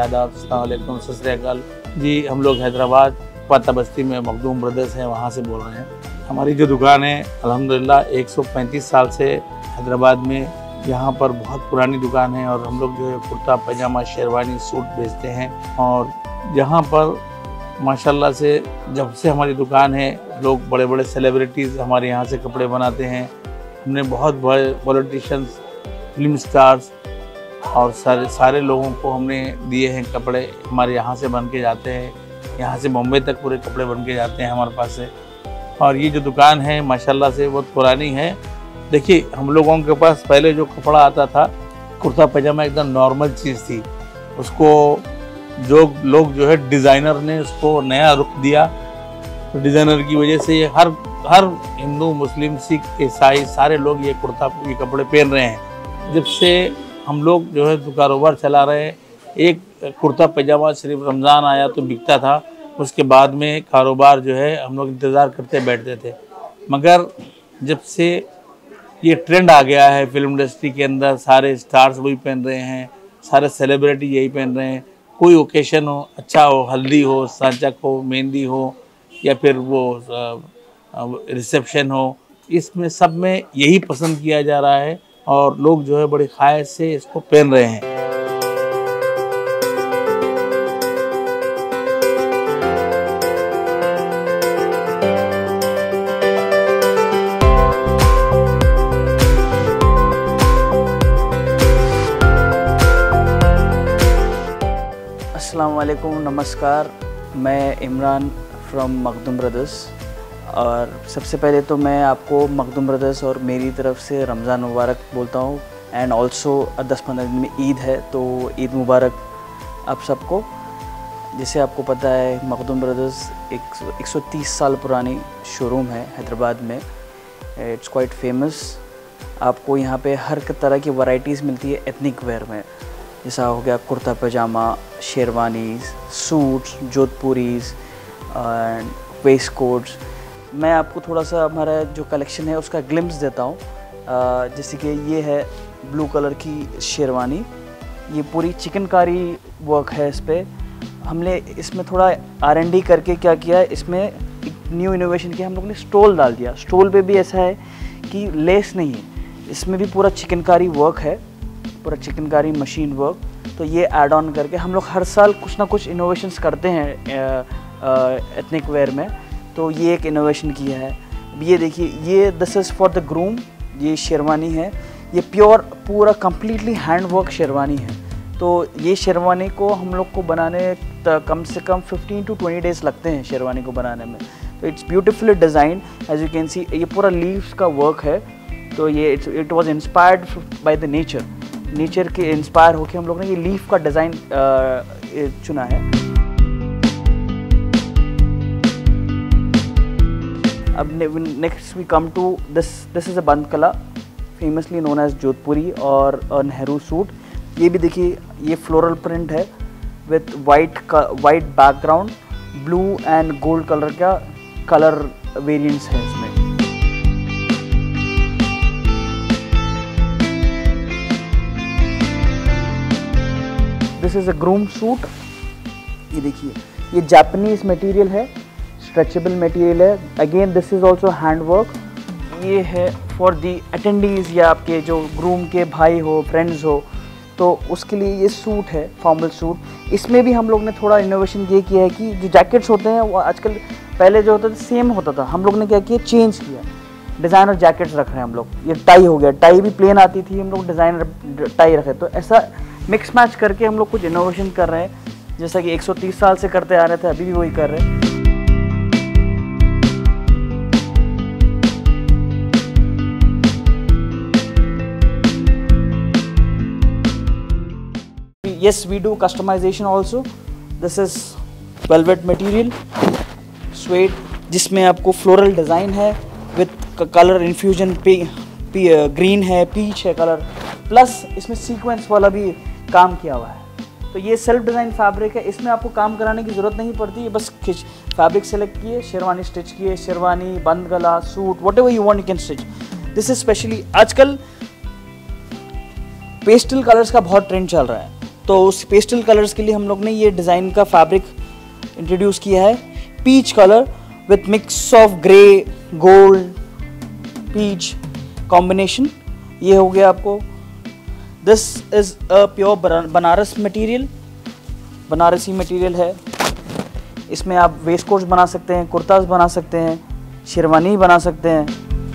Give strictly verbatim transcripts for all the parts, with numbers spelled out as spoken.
आदाब, अस्सलाम वालेकुम, सत श्री अकाल जी। हम लोग हैदराबाद पाता बस्ती में मखदूम ब्रदर्स हैं, वहाँ से बोल रहे हैं। हमारी जो दुकान है अल्हम्दुलिल्लाह एक सौ पैंतीस साल से हैदराबाद में यहाँ पर बहुत पुरानी दुकान है और हम लोग जो है कुर्ता पैजामा शेरवानी सूट बेचते हैं। और यहाँ पर माशाल्लाह से जब से हमारी दुकान है लोग बड़े बड़े सेलिब्रिटीज़ हमारे यहाँ से कपड़े बनाते हैं। हमने बहुत बड़े पॉलिटिशियंस, फिल्म स्टार्स और सारे सारे लोगों को हमने दिए हैं कपड़े। हमारे यहाँ से बन के जाते हैं, यहाँ से मुंबई तक पूरे कपड़े बन के जाते हैं हमारे पास से। और ये जो दुकान है माशाल्लाह से बहुत पुरानी है। देखिए हम लोगों के पास पहले जो कपड़ा आता था कुर्ता पैजामा एकदम नॉर्मल चीज़ थी, उसको जो लोग जो है डिज़ाइनर ने उसको नया रुख दिया। तो डिज़ाइनर की वजह से ये हर हर हिंदू, मुस्लिम, सिख, ईसाई सारे लोग ये कुर्ता ये कपड़े पहन रहे हैं। जब से हम लोग जो है तो कारोबार चला रहे हैं, एक कुर्ता पैजामा सिर्फ रमज़ान आया तो बिकता था, उसके बाद में कारोबार जो है हम लोग इंतज़ार करते बैठते थे। मगर जब से ये ट्रेंड आ गया है फिल्म इंडस्ट्री के अंदर, सारे स्टार्स वही पहन रहे हैं, सारे सेलिब्रिटी यही पहन रहे हैं। कोई ओकेशन हो, अच्छा हो, हल्दी हो, सांचक हो, मेहंदी हो या फिर वो रिसेप्शन हो, इसमें सब में यही पसंद किया जा रहा है और लोग जो है बड़ी ख्वाहिश से इसको पहन रहे हैं। अस्सलाम वालेकुम, नमस्कार। मैं इमरान फ्रॉम मखदूम ब्रदर्स। और सबसे पहले तो मैं आपको मखदूम ब्रदर्स और मेरी तरफ से रमज़ान मुबारक बोलता हूँ। एंड ऑल्सो दस पंद्रह दिन में ईद है, तो ईद मुबारक आप सबको। जैसे आपको पता है मखदूम ब्रदर्स एक एक सौ तीस साल पुरानी शोरूम है हैदराबाद में। It's quite famous. आपको यहाँ पे हर तरह की वैरायटीज़ मिलती है एथनिक वेयर में, जैसा हो गया kurta pyjama, sherwanis, suits, Jodhpuris and waistcoats. मैं आपको थोड़ा सा हमारा जो कलेक्शन है उसका ग्लिम्स देता हूँ। जैसे कि ये है ब्लू कलर की शेरवानी, ये पूरी चिकनकारी वर्क है इस पर। हमने इसमें थोड़ा आर एन डी करके क्या किया, इसमें एक न्यू इनोवेशन किया, हम लोग ने स्टोल डाल दिया। स्टोल पे भी ऐसा है कि लेस नहीं है, इसमें भी पूरा चिकनकारी वर्क है, पूरा चिकनकारी मशीन वर्क। तो ये ऐड ऑन करके हम लोग हर साल कुछ ना कुछ इनोवेशंस करते हैं एथनिक वेयर में। तो ये एक इनोवेशन किया है। ये देखिए, ये this is for the groom, ये शेरवानी है। ये प्योर पूरा कम्प्लीटली हैंड वर्क शेरवानी है। तो ये शेरवानी को हम लोग को बनाने कम से कम फिफ्टीन टू ट्वेंटी डेज़ लगते हैं शेरवानी को बनाने में। तो it's beautifully design, as you can see. ये पूरा लीव्स का वर्क है। तो ये it's it was inspired by the nature nature के इंस्पायर होकर हम लोग ने ये लीफ का डिज़ाइन चुना है। अब next we come to this this is a bandh gala, famously known as जोधपुरी और नेहरू सूट। ये भी देखिए, ये फ्लोरल प्रिंट है with white white background, blue and gold colour का कलर वेरिएंट्स हैं इसमें। This is a groom suit. ये देखिए, ये जापानीज मटेरियल है, स्ट्रेचेबल मटेरियल है। Again this is also hand work. ये है फॉर दी अटेंडीज़ या आपके जो ग्रूम के भाई हो, फ्रेंड्स हो, तो उसके लिए ये सूट है, फॉर्मल सूट। इसमें भी हम लोग ने थोड़ा इनोवेशन ये किया है कि जो जैकेट्स होते हैं वो आजकल, पहले जो होता था सेम होता था, हम लोग ने क्या किया, चेंज किया, डिज़ाइनर जैकेट्स रख रहे हैं हम लोग। ये टाई हो गया, टाई भी प्लेन आती थी, हम लोग डिज़ाइनर टाई रखे। तो ऐसा मिक्स मैच करके हम लोग कुछ इनोवेशन कर रहे हैं, जैसा कि एक सौ तीस साल से करते आ रहे थे, अभी भी वही कर रहे हैं। Yes, we do customization also. This is velvet material, suede, जिसमें आपको फ्लोरल डिज़ाइन है विथ कलर इन्फ्यूजन, पे, पे ग्रीन है, पीच है कलर, प्लस इसमें सीक्वेंस वाला भी काम किया हुआ है। तो ये सेल्फ डिज़ाइन फैब्रिक है, इसमें आपको काम कराने की ज़रूरत नहीं पड़ती है। बस फैब्रिक सेलेक्ट किए, शेरवानी स्टिच किए, sherwani, bandh gala, suit, whatever you want you can stitch. This is specially, आजकल पेस्टल कलर्स का बहुत ट्रेंड चल रहा है, तो उस पेस्टल कलर्स के लिए हम लोग ने ये डिज़ाइन का फैब्रिक इंट्रोड्यूस किया है, peach colour with mix of grey gold peach combination. ये हो गया आपको। This is a pure Banaras material, Banarasi material है। इसमें आप वेस्ट कोट्स बना सकते हैं, कुर्ताज बना सकते हैं, शेरवानी बना सकते हैं।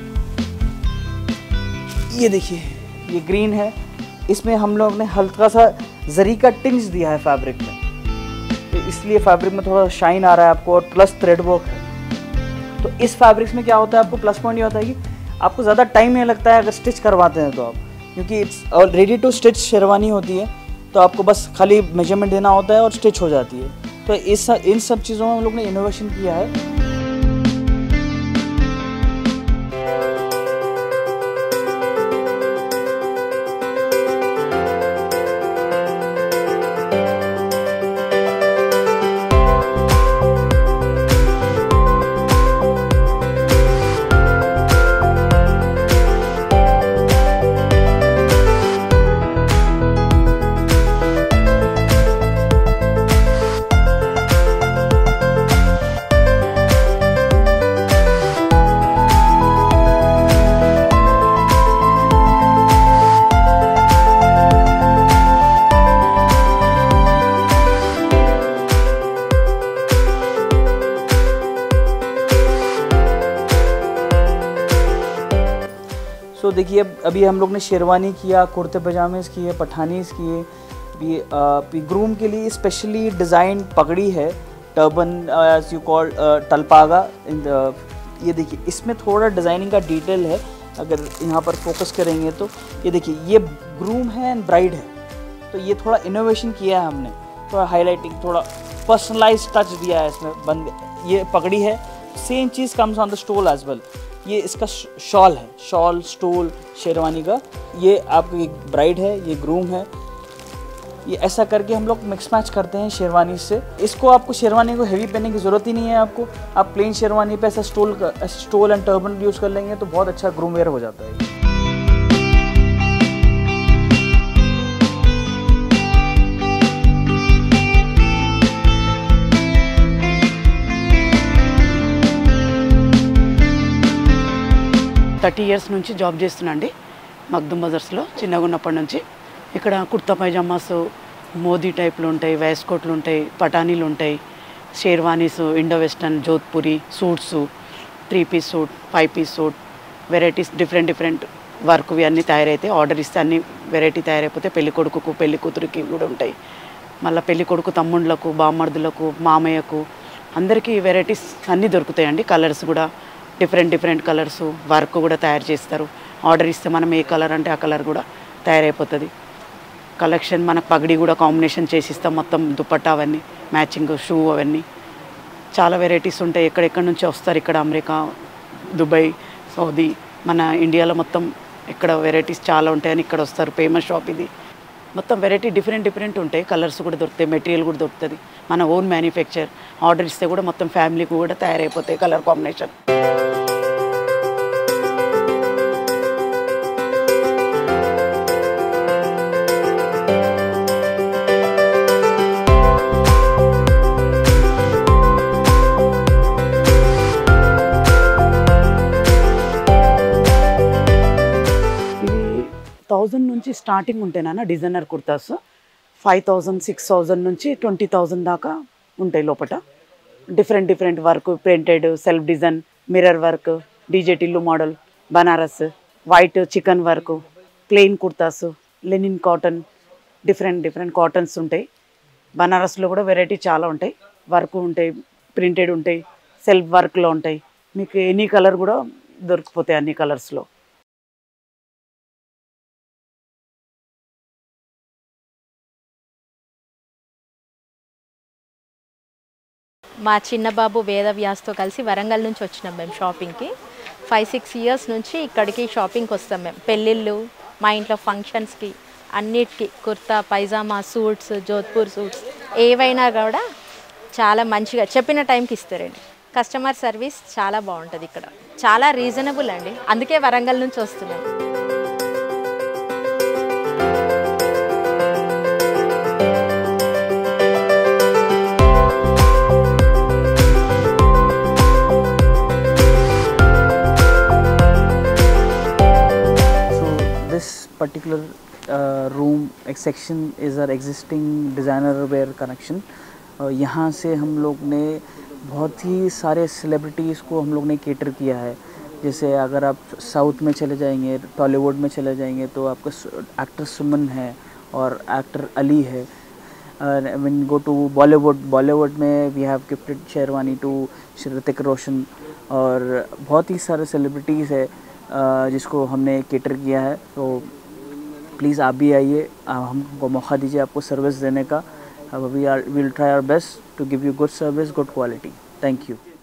ये देखिए ये ग्रीन है, इसमें हम लोग ने हल्का सा जरी का टिंज दिया है फैब्रिक में, तो इसलिए फैब्रिक में थोड़ा शाइन आ रहा है आपको, और प्लस थ्रेड वर्क है। तो इस फैब्रिक्स में क्या होता है, आपको प्लस पॉइंट ये होता है कि आपको ज़्यादा टाइम नहीं लगता है अगर स्टिच करवाते हैं तो आप, क्योंकि it's ready to stitch sherwani होती है, तो आपको बस खाली मेजरमेंट देना होता है और स्टिच हो जाती है। तो इस इन सब चीज़ों में हम लोग ने इनोवेशन किया है। तो देखिए अभी हम लोग ने शेरवानी किया, कुर्ते पजामे किए, पठानीज किए, ये ग्रूम के लिए स्पेशली डिज़ाइन पगड़ी है, टर्बन एज यू कॉल तलपागा। ये देखिए इसमें थोड़ा डिज़ाइनिंग का डिटेल है, अगर यहाँ पर फोकस करेंगे तो ये देखिए ये ग्रूम है एंड ब्राइड है, तो ये थोड़ा इनोवेशन किया है हमने, थोड़ा हाईलाइटिंग, थोड़ा पर्सनलाइज टच दिया है इसमें। बंद ये पगड़ी है, सेम चीज़ comes on the stole as well. ये इसका शॉल है, शॉल स्टोल शेरवानी का, ये आपकी ब्राइड है, ये ग्रूम है। ये ऐसा करके हम लोग मिक्स मैच करते हैं शेरवानी से। इसको आपको शेरवानी को हेवी पहनने की ज़रूरत ही नहीं है आपको, आप प्लेन शेरवानी पे ऐसा स्टोल का स्टोल एंड टर्बन यूज़ कर लेंगे तो बहुत अच्छा ग्रूम वेयर हो जाता है। థర్టీ ఇయర్స్ నుంచి జాబ్ చేస్తున్నాండి మగ్దుమ్ బజార్స్లో, చిన్నగా ఉన్నప్పటి నుంచి. ఇక్కడ కుర్తా పైజామాస్ మోదీ టైప్లు ఉంటాయి, వేస్ట్ కోట్లు ఉంటాయి, పటానీలు ఉంటాయి, sherwanis, Indo western, Jodhpuri suits, three piece suit, five piece suit, varieties different different వర్క్వి అన్నీ తయారైతే ఆర్డర్ ఇస్తే అన్ని వెరైటీ తయారైపోతే పెళ్లి కొడుకుకు పెళ్లి కూతురికి కూడా ఉంటాయి. మళ్ళీ పెళ్లి కొడుకు తమ్ముళ్ళకు, బామ్మర్దులకు, మామయ్యకు అందరికీ వెరైటీస్ అన్నీ దొరుకుతాయండి. కలర్స్ కూడా డిఫరెంట్ డిఫరెంట్ కలర్స్ వర్క్ కూడా తయారు చేస్తారు. ఆర్డర్ ఇస్తే మనం ఏ కలర్ అంటే ఆ కలర్ కూడా తయారైపోతుంది. కలెక్షన్ మనకు పగడి కూడా కాంబినేషన్ చేసి ఇస్తాం, మొత్తం దుపట్టా అవన్నీ మ్యాచింగ్, షూ అవన్నీ చాలా వెరైటీస్ ఉంటాయి. ఎక్కడెక్కడి నుంచి వస్తారు, ఇక్కడ అమెరికా, దుబాయ్, సౌదీ, మన ఇండియాలో మొత్తం ఇక్కడ వెరైటీస్ చాలా ఉంటాయని ఇక్కడ వస్తారు. ఫేమస్ షాప్ ఇది. మొత్తం వెరైటీ డిఫరెంట్ డిఫరెంట్ ఉంటాయి, కలర్స్ కూడా దొరుకుతాయి, మెటీరియల్ కూడా దొరుకుతుంది. మన ఓన్ మ్యానుఫ్యాక్చర్, ఆర్డర్ ఇస్తే కూడా మొత్తం ఫ్యామిలీకి కూడా తయారైపోతాయి కలర్ కాంబినేషన్. థౌజండ్ నుంచి స్టార్టింగ్ ఉంటాయి నాన్న designer kurtas. Five thousand six thousand నుంచి ట్వంటీ థౌజండ్ దాకా ఉంటాయి లోపల. Different different work, printed, self design, mirror work, DJ Tillu model, Banaras, white chikan work, plain kurtas, linen cotton, different different cottons ఉంటాయి. బనారస్లో కూడా వెరైటీ చాలా ఉంటాయి, వర్క్ ఉంటాయి, ప్రింటెడ్ ఉంటాయి, సెల్ఫ్ వర్క్లో ఉంటాయి. మీకు ఎనీ కలర్ కూడా దొరికిపోతాయి అన్ని కలర్స్లో. మా చిన్న బాబు వేదవ్యాస్తో కలిసి వరంగల్ నుంచి వచ్చినాం మేము షాపింగ్కి. ఫైవ్ సిక్స్ ఇయర్స్ నుంచి ఇక్కడికి షాపింగ్కి వస్తాం మేము. పెళ్ళిళ్ళు, మా ఇంట్లో ఫంక్షన్స్కి, అన్నిటికీ kurta pyjama, suits, Jodhpur suits ఏవైనా కూడా చాలా మంచిగా చెప్పిన టైంకి ఇస్తారండి. కస్టమర్ సర్వీస్ చాలా బాగుంటుంది ఇక్కడ, చాలా రీజనబుల్ అండి. అందుకే వరంగల్ నుంచి వస్తున్నాం. दिस पर्टिकुलर रूम एक section is our existing designer wear connection. यहाँ से हम लोग ने बहुत ही सारे सेलिब्रिटीज़ को हम लोग ने केटर किया है। जैसे अगर आप साउथ में चले जाएंगे, टॉलीवुड में चले जाएंगे तो आपका एक्टर सुमन है और एक्टर अली है। When go to Bollywood, Bollywood में we have gifted sherwani to Hrithik Roshan और बहुत ही सारे सेलिब्रिटीज़ है uh, जिसको हमने केटर किया है। तो प्लीज़ आप भी आइए, हमको मौका दीजिए आपको सर्विस देने का। We are will try our best to give you good service, good quality. Thank you.